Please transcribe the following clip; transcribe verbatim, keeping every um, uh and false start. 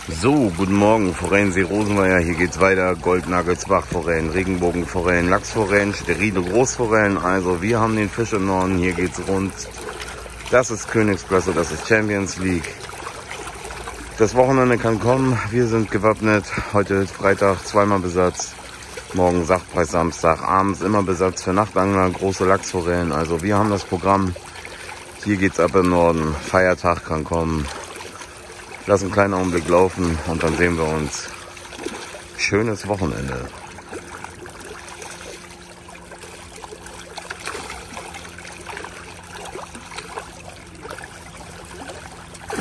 So, guten Morgen, Forellensee Rosenweiher, hier geht's weiter. Goldnuggets, Bachforellen, Regenbogenforellen, Lachsforellen, sterile Großforellen. Also wir haben den Fisch im Norden, hier geht's rund. Das ist Königsklasse, das ist Champions League. Das Wochenende kann kommen, wir sind gewappnet. Heute ist Freitag, zweimal Besatz. Morgen Sachpreis Samstag, abends immer Besatz für Nachtangler, große Lachsforellen. Also wir haben das Programm. Hier geht's ab im Norden, Feiertag kann kommen. Lass einen kleinen Augenblick laufen und dann sehen wir uns. Schönes Wochenende.